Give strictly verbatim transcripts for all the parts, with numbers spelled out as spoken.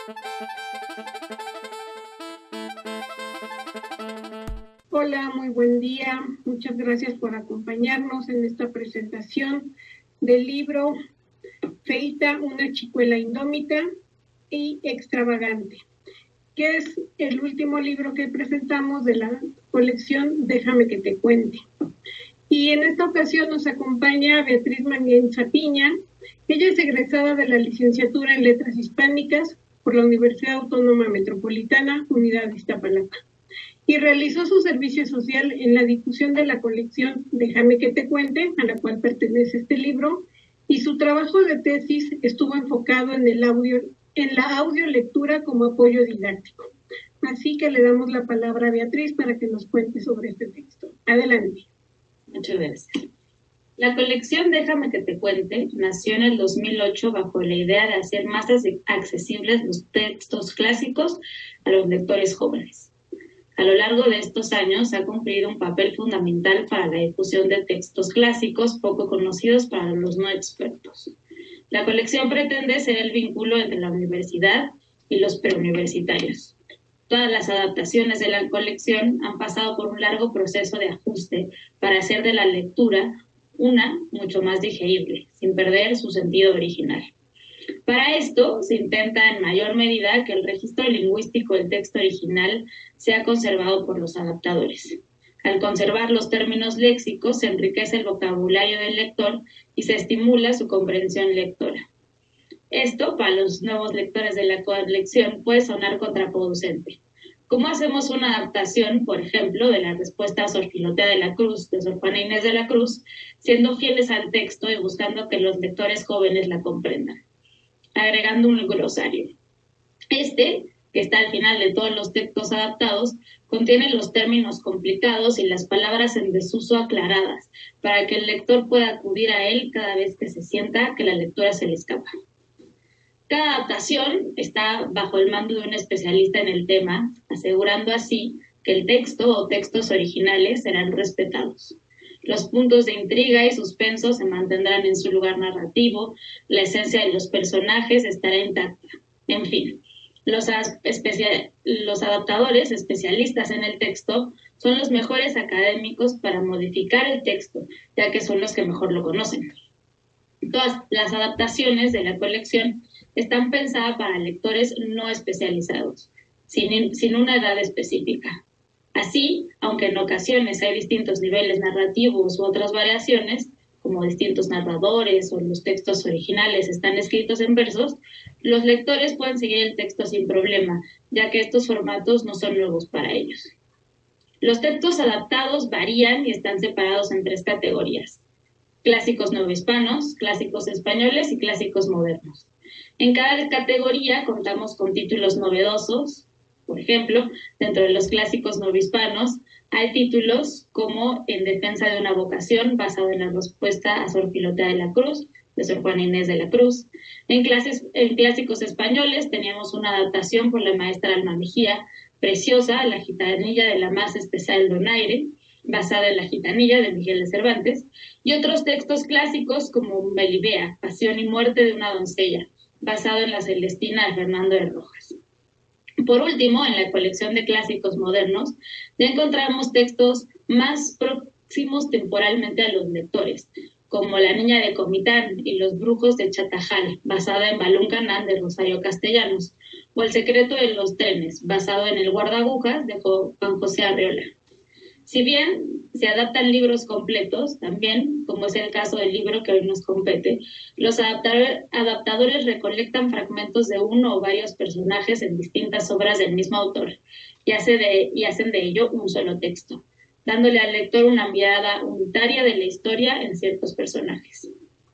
Hola, muy buen día. Muchas gracias por acompañarnos en esta presentación del libro Feita, una chicuela indómita y extravagante, que es el último libro que presentamos de la colección Déjame que te cuente. Y en esta ocasión nos acompaña Beatriz Manguenza Piña. Ella es egresada de la licenciatura en Letras Hispánicas por la Universidad Autónoma Metropolitana, Unidad de Iztapalapa, y realizó su servicio social en la difusión de la colección Déjame que te cuente, a la cual pertenece este libro, y su trabajo de tesis estuvo enfocado en el audio, en la audiolectura como apoyo didáctico. Así que le damos la palabra a Beatriz para que nos cuente sobre este texto. Adelante. Muchas gracias. La colección Déjame que te cuente nació en el dos mil ocho bajo la idea de hacer más accesibles los textos clásicos a los lectores jóvenes. A lo largo de estos años ha cumplido un papel fundamental para la difusión de textos clásicos poco conocidos para los no expertos. La colección pretende ser el vínculo entre la universidad y los preuniversitarios. Todas las adaptaciones de la colección han pasado por un largo proceso de ajuste para hacer de la lectura una mucho más digerible, sin perder su sentido original. Para esto, se intenta en mayor medida que el registro lingüístico del texto original sea conservado por los adaptadores. Al conservar los términos léxicos, se enriquece el vocabulario del lector y se estimula su comprensión lectora. Esto, para los nuevos lectores de la colección, puede sonar contraproducente. ¿Cómo hacemos una adaptación, por ejemplo, de la respuesta a Sor Filotea de la Cruz, de Sor Juana Inés de la Cruz, siendo fieles al texto y buscando que los lectores jóvenes la comprendan? Agregando un glosario. Este, que está al final de todos los textos adaptados, contiene los términos complicados y las palabras en desuso aclaradas, para que el lector pueda acudir a él cada vez que se sienta que la lectura se le escapa. Cada adaptación está bajo el mando de un especialista en el tema, asegurando así que el texto o textos originales serán respetados. Los puntos de intriga y suspenso se mantendrán en su lugar narrativo, la esencia de los personajes estará intacta. En fin, los, especia- los adaptadores especialistas en el texto son los mejores académicos para modificar el texto, ya que son los que mejor lo conocen. Todas las adaptaciones de la colección están pensadas para lectores no especializados, sin, sin una edad específica. Así, aunque en ocasiones hay distintos niveles narrativos u otras variaciones, como distintos narradores o los textos originales están escritos en versos, los lectores pueden seguir el texto sin problema, ya que estos formatos no son nuevos para ellos. Los textos adaptados varían y están separados en tres categorías: clásicos novohispanos, clásicos españoles y clásicos modernos. En cada categoría contamos con títulos novedosos. Por ejemplo, dentro de los clásicos novohispanos hay títulos como En defensa de una vocación, basado en la respuesta a Sor Filotea de la Cruz, de Sor Juana Inés de la Cruz. En, clases, en clásicos españoles teníamos una adaptación por la maestra Alma Mejía, preciosa, La gitanilla de la más especial donaire, basada en La gitanilla de Miguel de Cervantes, y otros textos clásicos como Melibea, Pasión y muerte de una doncella, basado en La Celestina de Fernando de Rojas. Por último, en la colección de clásicos modernos, ya encontramos textos más próximos temporalmente a los lectores, como La niña de Comitán y Los brujos de Chatajal, basada en Balún Canán de Rosario Castellanos, o El secreto de los trenes, basado en El guardaagujas de Juan José Arreola. Si bien se adaptan libros completos, también, como es el caso del libro que hoy nos compete, los adaptador, adaptadores recolectan fragmentos de uno o varios personajes en distintas obras del mismo autor y, hace de, y hacen de ello un solo texto, dándole al lector una mirada unitaria de la historia en ciertos personajes.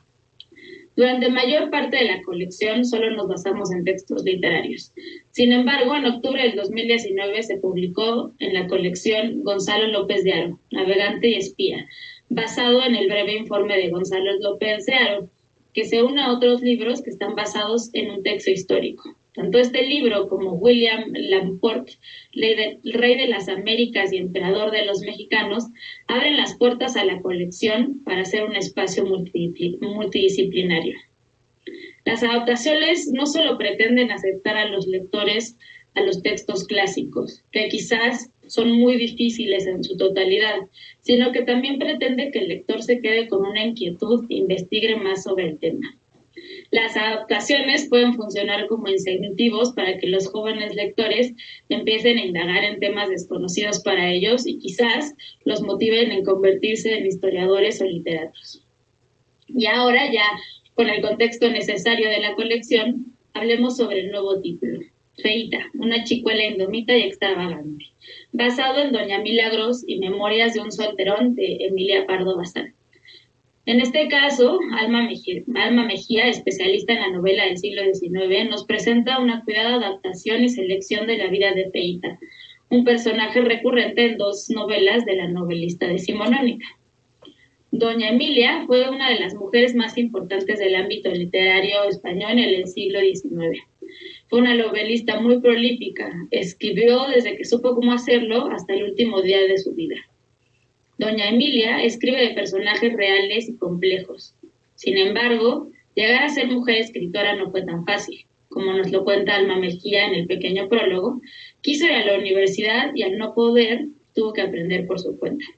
Durante mayor parte de la colección solo nos basamos en textos literarios. Sin embargo, en octubre del dos mil diecinueve se publicó en la colección Gonzalo López de Haro, Navegante y Espía, basado en el breve informe de Gonzalo López de Haro, que se une a otros libros que están basados en un texto histórico. Tanto este libro como William Lamport, Rey de las Américas y Emperador de los Mexicanos, abren las puertas a la colección para hacer un espacio multidisciplinario. Las adaptaciones no solo pretenden aceptar a los lectores a los textos clásicos, que quizás son muy difíciles en su totalidad, sino que también pretende que el lector se quede con una inquietud e investigue más sobre el tema. Las adaptaciones pueden funcionar como incentivos para que los jóvenes lectores empiecen a indagar en temas desconocidos para ellos y quizás los motiven en convertirse en historiadores o literatos. Y ahora ya, con el contexto necesario de la colección, hablemos sobre el nuevo título. Feíta, una chicuela indomita y extravagante, basado en Doña Milagros y Memorias de un solterón de Emilia Pardo Bazán. En este caso, Alma Mejía, Alma Mejía, especialista en la novela del siglo diecinueve, nos presenta una cuidada adaptación y selección de la vida de Feíta, un personaje recurrente en dos novelas de la novelista decimonónica. Doña Emilia fue una de las mujeres más importantes del ámbito literario español en el siglo diecinueve. Fue una novelista muy prolífica, escribió desde que supo cómo hacerlo hasta el último día de su vida. Doña Emilia escribe de personajes reales y complejos. Sin embargo, llegar a ser mujer escritora no fue tan fácil. Como nos lo cuenta Alma Mejía en el pequeño prólogo, quiso ir a la universidad y al no poder, tuvo que aprender por su cuenta.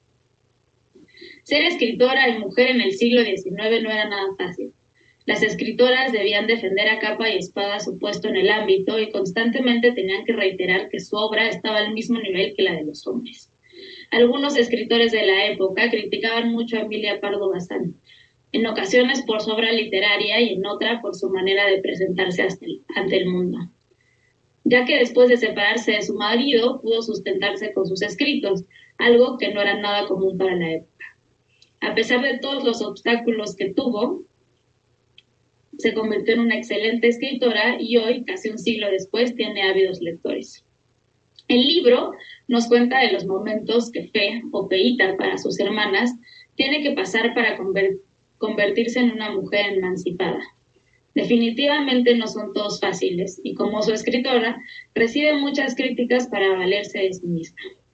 Ser escritora y mujer en el siglo diecinueve no era nada fácil. Las escritoras debían defender a capa y espada su puesto en el ámbito y constantemente tenían que reiterar que su obra estaba al mismo nivel que la de los hombres. Algunos escritores de la época criticaban mucho a Emilia Pardo Bazán, en ocasiones por su obra literaria y en otra por su manera de presentarse ante el mundo, ya que después de separarse de su marido pudo sustentarse con sus escritos, algo que no era nada común para la época. A pesar de todos los obstáculos que tuvo, se convirtió en una excelente escritora y hoy, casi un siglo después, tiene ávidos lectores. El libro nos cuenta de los momentos que Fe, o Feíta para sus hermanas, tiene que pasar para convertirse en una mujer emancipada. Definitivamente no son todos fáciles y como su escritora, recibe muchas críticas para valerse de sí misma.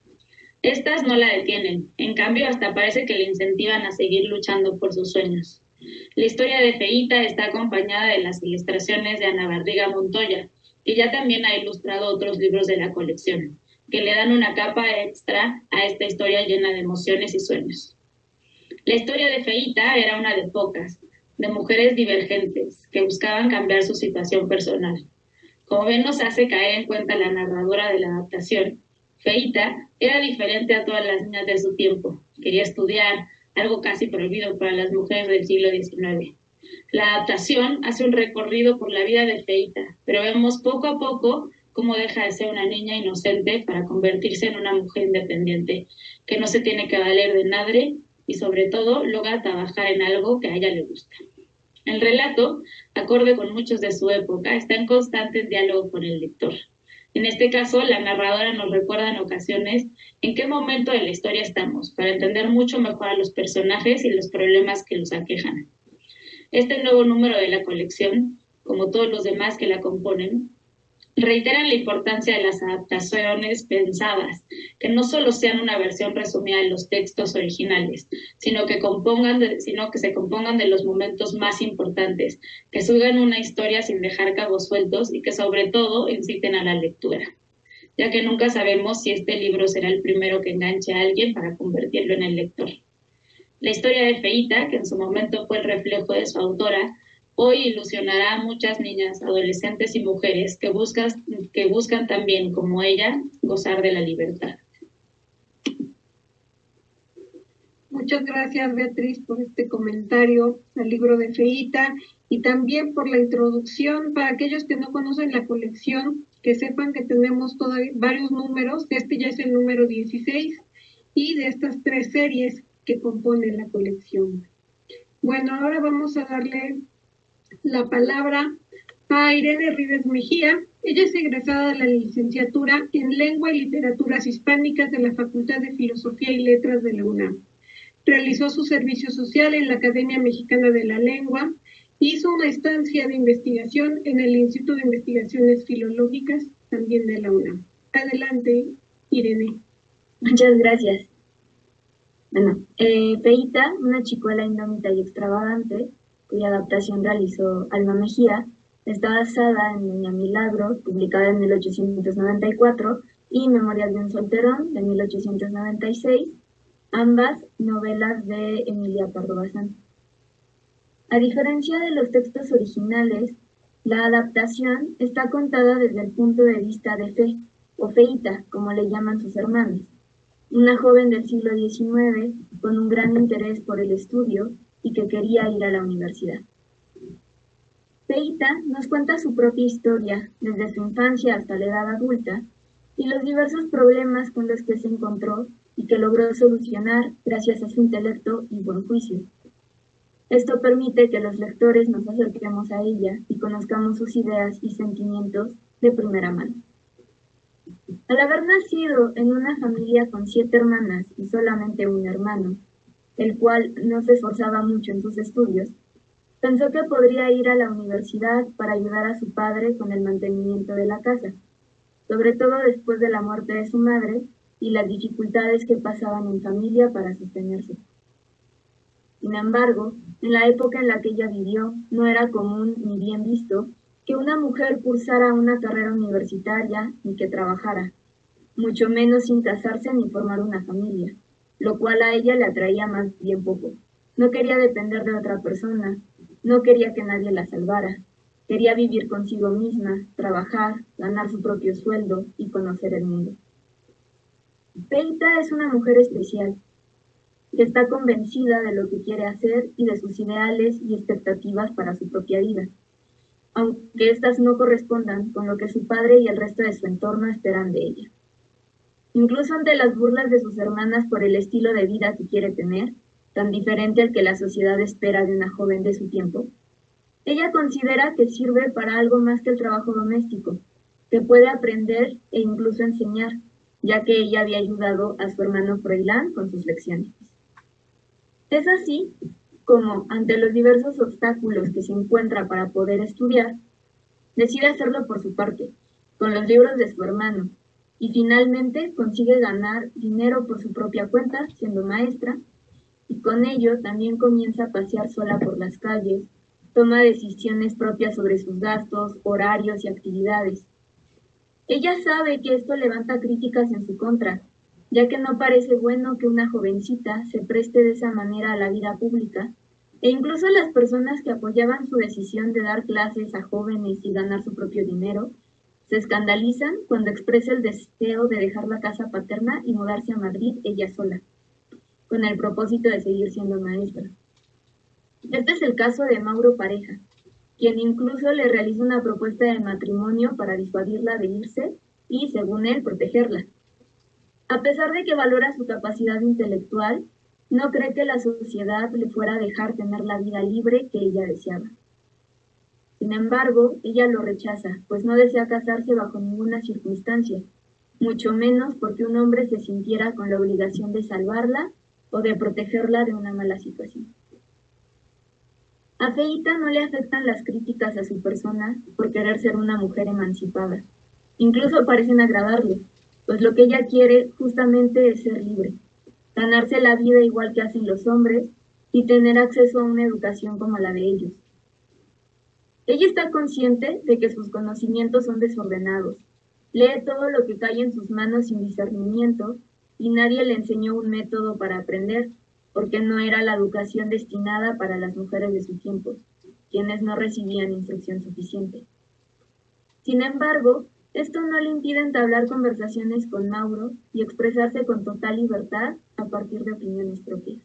Estas no la detienen, en cambio hasta parece que le incentivan a seguir luchando por sus sueños. La historia de Feíta está acompañada de las ilustraciones de Ana Barriga Montoya, que ya también ha ilustrado otros libros de la colección, que le dan una capa extra a esta historia llena de emociones y sueños. La historia de Feíta era una de pocas, de mujeres divergentes que buscaban cambiar su situación personal. Como bien nos hace caer en cuenta la narradora de la adaptación, Feíta era diferente a todas las niñas de su tiempo. Quería estudiar, algo casi prohibido para las mujeres del siglo diecinueve. La adaptación hace un recorrido por la vida de Feíta, pero vemos poco a poco cómo deja de ser una niña inocente para convertirse en una mujer independiente, que no se tiene que valer de nadie y sobre todo logra trabajar en algo que a ella le gusta. El relato, acorde con muchos de su época, está en constante diálogo con el lector. En este caso, la narradora nos recuerda en ocasiones en qué momento de la historia estamos, para entender mucho mejor a los personajes y los problemas que los aquejan. Este nuevo número de la colección, como todos los demás que la componen, reiteran la importancia de las adaptaciones pensadas, que no solo sean una versión resumida de los textos originales, sino que, compongan de, sino que se compongan de los momentos más importantes, que suban una historia sin dejar cabos sueltos y que sobre todo inciten a la lectura, ya que nunca sabemos si este libro será el primero que enganche a alguien para convertirlo en el lector. La historia de Feíta, que en su momento fue el reflejo de su autora, hoy ilusionará a muchas niñas, adolescentes y mujeres que buscan, que buscan también, como ella, gozar de la libertad. Muchas gracias, Beatriz, por este comentario al libro de Feíta y también por la introducción. Para aquellos que no conocen la colección, que sepan que tenemos todavía varios números. Este ya es el número dieciséis y de estas tres series que componen la colección. Bueno, ahora vamos a darle la palabra a Irene Rivas Mejía. Ella es egresada de la licenciatura en Lengua y Literaturas Hispánicas de la Facultad de Filosofía y Letras de la UNAM. Realizó su servicio social en la Academia Mexicana de la Lengua. Hizo una estancia de investigación en el Instituto de Investigaciones Filológicas, también de la UNAM. Adelante, Irene. Muchas gracias. Bueno, eh, Feíta, una chicuela indómita y extravagante, cuya adaptación realizó Alma Mejía, está basada en Doña Milagro, publicada en mil ochocientos noventa y cuatro, y Memorias de un solterón, de mil ochocientos noventa y seis, ambas novelas de Emilia Pardo Bazán. A diferencia de los textos originales, la adaptación está contada desde el punto de vista de Fe, o Feita, como le llaman sus hermanos, una joven del siglo diecinueve con un gran interés por el estudio y que quería ir a la universidad. Feita nos cuenta su propia historia, desde su infancia hasta la edad adulta, y los diversos problemas con los que se encontró y que logró solucionar gracias a su intelecto y buen juicio. Esto permite que los lectores nos acerquemos a ella y conozcamos sus ideas y sentimientos de primera mano. Al haber nacido en una familia con siete hermanas y solamente un hermano, el cual no se esforzaba mucho en sus estudios, pensó que podría ir a la universidad para ayudar a su padre con el mantenimiento de la casa, sobre todo después de la muerte de su madre y las dificultades que pasaban en familia para sostenerse. Sin embargo, en la época en la que ella vivió, no era común ni bien visto que una mujer cursara una carrera universitaria ni que trabajara, mucho menos sin casarse ni formar una familia, lo cual a ella le atraía más bien poco. No quería depender de otra persona, no quería que nadie la salvara, quería vivir consigo misma, trabajar, ganar su propio sueldo y conocer el mundo. Feita es una mujer especial, que está convencida de lo que quiere hacer y de sus ideales y expectativas para su propia vida, aunque éstas no correspondan con lo que su padre y el resto de su entorno esperan de ella. Incluso ante las burlas de sus hermanas por el estilo de vida que quiere tener, tan diferente al que la sociedad espera de una joven de su tiempo, ella considera que sirve para algo más que el trabajo doméstico, que puede aprender e incluso enseñar, ya que ella había ayudado a su hermano Froilán con sus lecciones. Es así como, ante los diversos obstáculos que se encuentra para poder estudiar, decide hacerlo por su parte, con los libros de su hermano, y finalmente consigue ganar dinero por su propia cuenta, siendo maestra, y con ello también comienza a pasear sola por las calles, toma decisiones propias sobre sus gastos, horarios y actividades. Ella sabe que esto levanta críticas en su contra, ya que no parece bueno que una jovencita se preste de esa manera a la vida pública, e incluso las personas que apoyaban su decisión de dar clases a jóvenes y ganar su propio dinero, se escandalizan cuando expresa el deseo de dejar la casa paterna y mudarse a Madrid ella sola, con el propósito de seguir siendo maestra. Este es el caso de Mauro Pareja, quien incluso le realiza una propuesta de matrimonio para disuadirla de irse y, según él, protegerla. A pesar de que valora su capacidad intelectual, no cree que la sociedad le fuera a dejar tener la vida libre que ella deseaba. Sin embargo, ella lo rechaza, pues no desea casarse bajo ninguna circunstancia, mucho menos porque un hombre se sintiera con la obligación de salvarla o de protegerla de una mala situación. A Feita no le afectan las críticas a su persona por querer ser una mujer emancipada. Incluso parecen agradarle, pues lo que ella quiere justamente es ser libre, ganarse la vida igual que hacen los hombres y tener acceso a una educación como la de ellos. Ella está consciente de que sus conocimientos son desordenados, lee todo lo que cae en sus manos sin discernimiento y nadie le enseñó un método para aprender, porque no era la educación destinada para las mujeres de su tiempo, quienes no recibían instrucción suficiente. Sin embargo, esto no le impide entablar conversaciones con Mauro y expresarse con total libertad a partir de opiniones propias.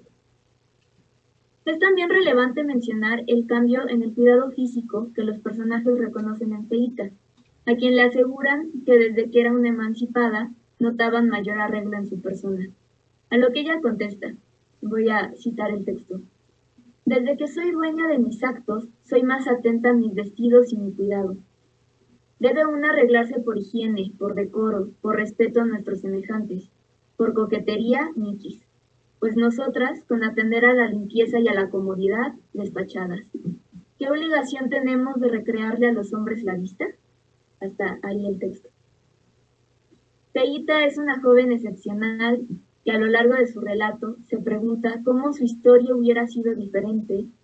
Es también relevante mencionar el cambio en el cuidado físico que los personajes reconocen en Feita, a quien le aseguran que desde que era una emancipada notaban mayor arreglo en su persona. A lo que ella contesta, voy a citar el texto: desde que soy dueña de mis actos, soy más atenta a mis vestidos y mi cuidado. Debe una arreglarse por higiene, por decoro, por respeto a nuestros semejantes, por coquetería, niquis, pues nosotras, con atender a la limpieza y a la comodidad, despachadas. ¿Qué obligación tenemos de recrearle a los hombres la vista? Hasta ahí el texto. Feita es una joven excepcional que a lo largo de su relato se pregunta cómo su historia hubiera sido diferente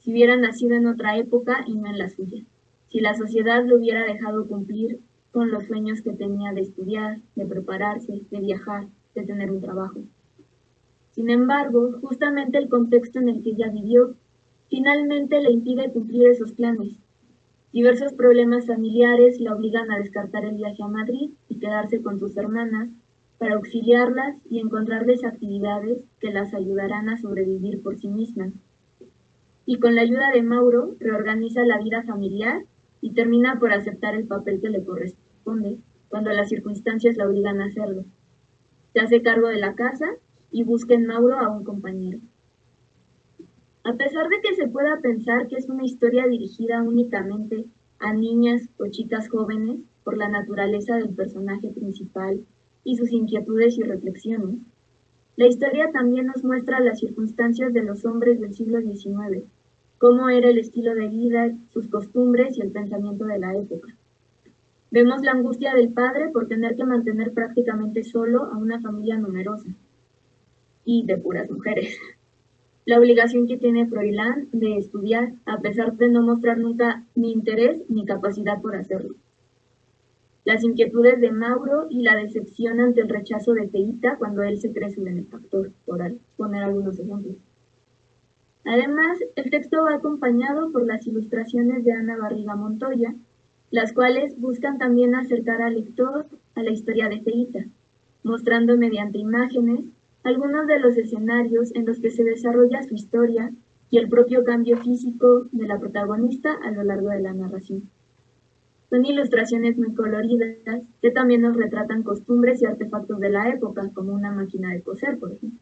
si hubiera nacido en otra época y no en la suya, si la sociedad lo hubiera dejado cumplir con los sueños que tenía de estudiar, de prepararse, de viajar, de tener un trabajo. Sin embargo, justamente el contexto en el que ella vivió finalmente le impide cumplir esos planes. Diversos problemas familiares la obligan a descartar el viaje a Madrid y quedarse con sus hermanas para auxiliarlas y encontrarles actividades que las ayudarán a sobrevivir por sí mismas. Y con la ayuda de Mauro, reorganiza la vida familiar y termina por aceptar el papel que le corresponde cuando las circunstancias la obligan a hacerlo. Se hace cargo de la casa y busca en Mauro a un compañero. A pesar de que se pueda pensar que es una historia dirigida únicamente a niñas o chicas jóvenes por la naturaleza del personaje principal y sus inquietudes y reflexiones, la historia también nos muestra las circunstancias de los hombres del siglo diecinueve, cómo era el estilo de vida, sus costumbres y el pensamiento de la época. Vemos la angustia del padre por tener que mantener prácticamente solo a una familia numerosa y de puras mujeres. La obligación que tiene Froilán de estudiar, a pesar de no mostrar nunca ni interés ni capacidad por hacerlo. Las inquietudes de Mauro y la decepción ante el rechazo de Feíta cuando él se cree su benefactor, por poner algunos ejemplos. Además, el texto va acompañado por las ilustraciones de Ana Barriga Montoya, las cuales buscan también acercar al lector a la historia de Feíta, mostrando mediante imágenes algunos de los escenarios en los que se desarrolla su historia y el propio cambio físico de la protagonista a lo largo de la narración. Son ilustraciones muy coloridas que también nos retratan costumbres y artefactos de la época, como una máquina de coser, por ejemplo.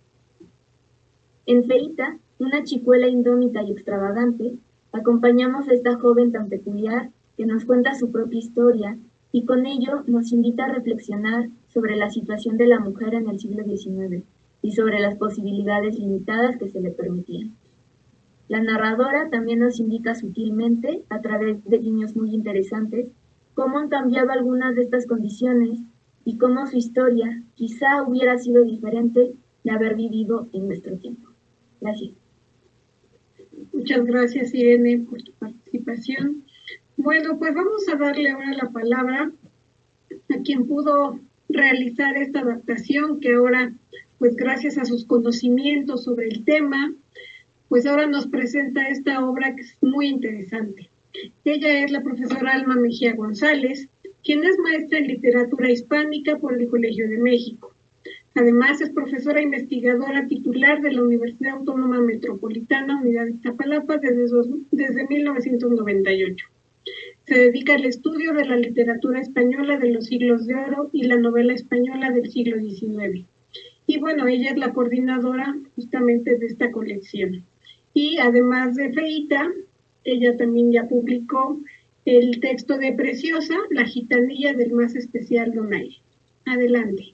En Feíta, una chicuela indómita y extravagante, acompañamos a esta joven tan peculiar que nos cuenta su propia historia y con ello nos invita a reflexionar sobre la situación de la mujer en el siglo diecinueve y sobre las posibilidades limitadas que se le permitían. La narradora también nos indica sutilmente, a través de guiños muy interesantes, cómo han cambiado algunas de estas condiciones y cómo su historia quizá hubiera sido diferente de haber vivido en nuestro tiempo. Gracias. Muchas gracias, Irene, por tu participación. Bueno, pues vamos a darle ahora la palabra a quien pudo realizar esta adaptación, que ahora, pues gracias a sus conocimientos sobre el tema, pues ahora nos presenta esta obra que es muy interesante. Ella es la profesora Alma Mejía González, quien es maestra en literatura hispánica por el Colegio de México. Además, es profesora investigadora titular de la Universidad Autónoma Metropolitana, Unidad de Iztapalapa, desde, desde mil novecientos noventa y ocho. Se dedica al estudio de la literatura española de los siglos de oro y la novela española del siglo diecinueve. Y bueno, ella es la coordinadora justamente de esta colección. Y además de Feíta, ella también ya publicó el texto de Preciosa, La gitanilla del más especial donaire. Adelante.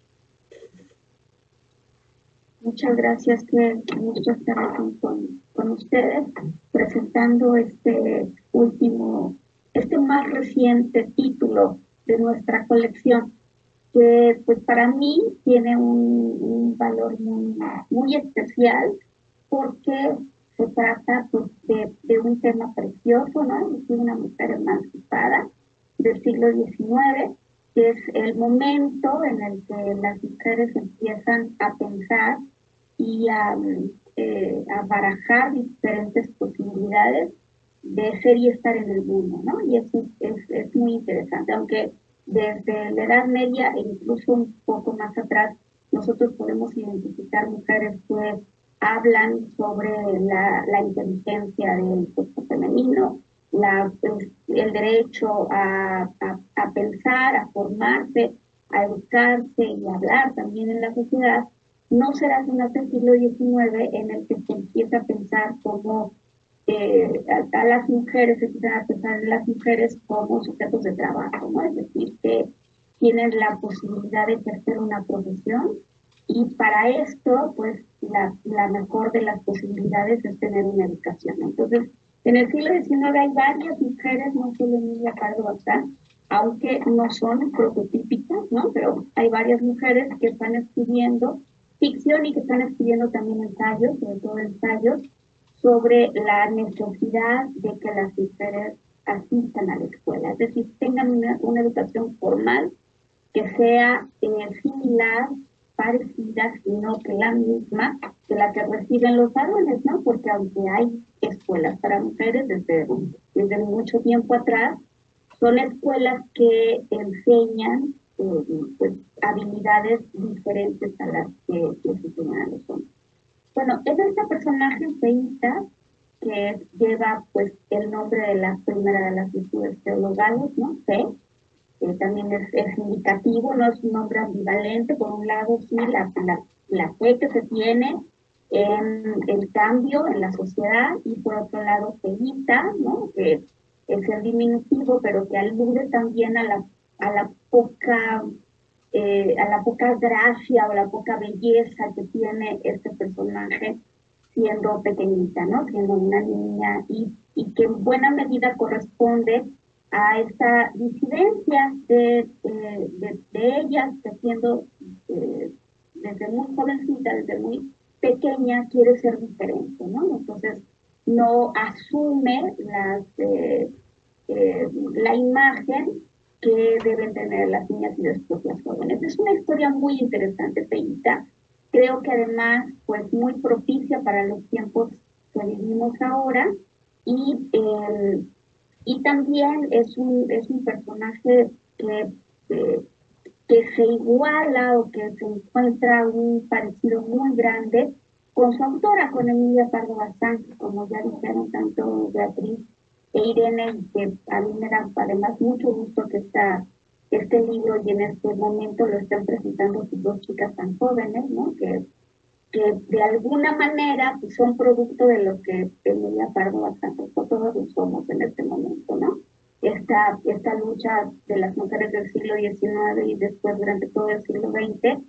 Muchas gracias, que gusto estar aquí con, con ustedes, presentando este último, este más reciente título de nuestra colección, que pues para mí tiene un, un valor muy, muy especial, porque se trata pues, de, de un tema precioso, ¿no? Es una mujer emancipada del siglo diecinueve, que es el momento en el que las mujeres empiezan a pensar y a, eh, a barajar diferentes posibilidades de ser y estar en el mundo, ¿no? Y eso es, es muy interesante, aunque desde la Edad Media e incluso un poco más atrás, nosotros podemos identificar mujeres que hablan sobre la, la inteligencia del sexo femenino, la, pues, el derecho a, a, a pensar, a formarse, a educarse y a hablar también en la sociedad. No será sino hasta el siglo diecinueve en el que se empieza a pensar como eh, a, a las mujeres, se empiezan a pensar en las mujeres como sujetos de trabajo, ¿no? Es decir, que tienen la posibilidad de ejercer una profesión, y para esto, pues, la, la mejor de las posibilidades es tener una educación. Entonces, en el siglo diecinueve hay varias mujeres, no solo Emilia Pardo Bazán, aunque no son prototípicas, ¿no? Pero hay varias mujeres que están escribiendo ficción y que están escribiendo también ensayos, sobre todo ensayos sobre la necesidad de que las mujeres asistan a la escuela, es decir, tengan una, una educación formal que sea eh, similar, parecida, sino que la misma que la que reciben los varones, ¿no? Porque aunque hay escuelas para mujeres desde, desde mucho tiempo atrás, son escuelas que enseñan eh, pues, habilidades diferentes a las que, que se enseñan a los hombres. Bueno, es este personaje feíta que lleva pues el nombre de la primera de las virtudes teologales, ¿no? Fe. Eh, también es, es indicativo, no es un nombre ambivalente. Por un lado, sí, la, la, la fe que se tiene en el cambio en la sociedad, y por otro lado, feíta, ¿no? Que es el diminutivo, pero que alude también a la, a la poca eh, a la poca gracia o la poca belleza que tiene este personaje siendo pequeñita, ¿no? Siendo una niña, y, y que en buena medida corresponde a esta disidencia de, eh, de, de ella, que siendo eh, desde muy jovencita, desde muy pequeña, quiere ser diferente, ¿no? Entonces no asume las, eh, eh, la imagen que deben tener las niñas y después las jóvenes. Es una historia muy interesante, feíta. Creo que además, pues muy propicia para los tiempos que vivimos ahora, y eh, Y también es un, es un personaje que, eh, que se iguala o que se encuentra un parecido muy grande con su autora, con Emilia Pardo Bazán, que como ya dijeron tanto Beatriz e Irene, que a mí me da además mucho gusto que esta, este libro y en este momento lo estén presentando sus dos chicas tan jóvenes, ¿no? Que, que de alguna manera pues, son producto de lo que Emilia Pardo Bazán, todos lo somos en este momento, ¿no? Esta, esta lucha de las mujeres del siglo diecinueve y después durante todo el siglo veinte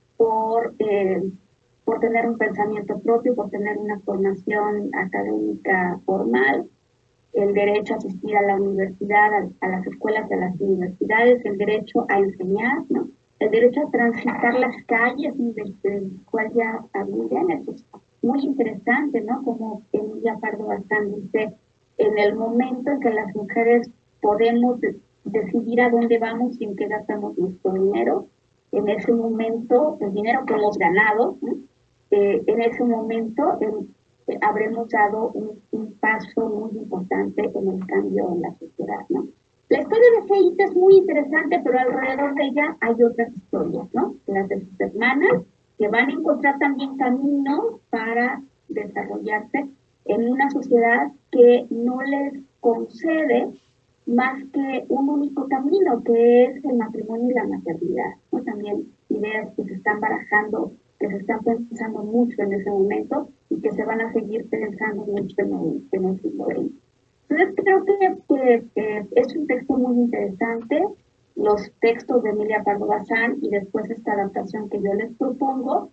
por, eh, por tener un pensamiento propio, por tener una formación académica formal, el derecho a asistir a la universidad, a, a las escuelas de las universidades, el derecho a enseñar, ¿no? El derecho a transitar las calles desde el cual ya hablan. Eso es muy interesante, ¿no? Como Emilia Pardo Bazán dice, en el momento en que las mujeres podemos de- decidir a dónde vamos y en qué gastamos nuestro dinero, en ese momento, el dinero que hemos ganado, ¿no? eh, en ese momento eh, habremos dado un, un paso muy importante en el cambio en la sociedad, ¿no? La historia de Feíta es muy interesante, pero alrededor de ella hay otras historias, ¿no? Las de sus hermanas, que van a encontrar también caminos para desarrollarse en una sociedad que no les concede más que un único camino, que es el matrimonio y la maternidad, ¿no? También ideas que se están barajando, que se están pensando mucho en ese momento y que se van a seguir pensando mucho en el, en el siglo veinte. Entonces creo que, que, que es un texto muy interesante, los textos de Emilia Pardo Bazán y después esta adaptación que yo les propongo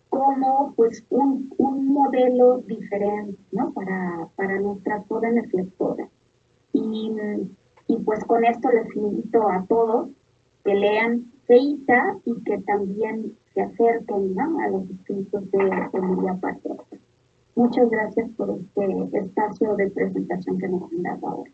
como pues un, un modelo diferente, ¿no? para, para nuestras jóvenes lectoras. Y, y pues con esto les invito a todos que lean Feíta y que también se acerquen, ¿no? a los escritos de Emilia Pardo. Muchas gracias por este espacio de presentación que nos han dado ahora.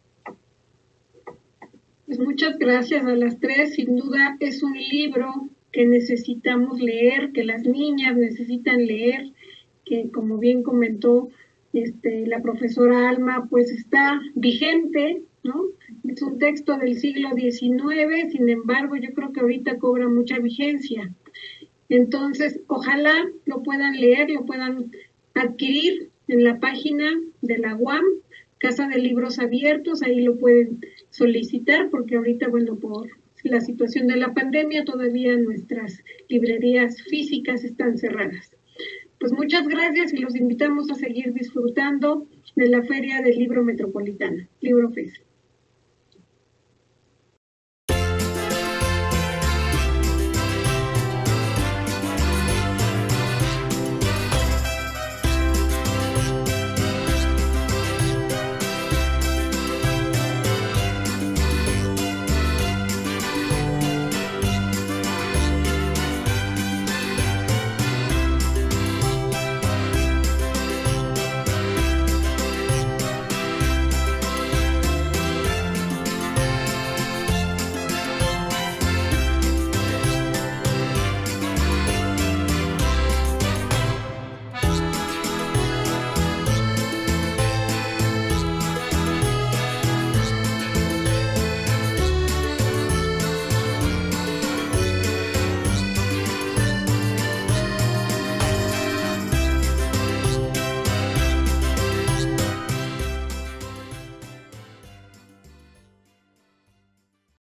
Pues muchas gracias a las tres. Sin duda es un libro que necesitamos leer, que las niñas necesitan leer, que como bien comentó este, la profesora Alma, pues está vigente, ¿no? Es un texto del siglo diecinueve, sin embargo, yo creo que ahorita cobra mucha vigencia. Entonces, ojalá lo puedan leer, lo puedan adquirir en la página de la U A M, Casa de Libros Abiertos, ahí lo pueden solicitar, porque ahorita, bueno, por la situación de la pandemia, todavía nuestras librerías físicas están cerradas. Pues muchas gracias y los invitamos a seguir disfrutando de la Feria del Libro Metropolitana, Libro Fest.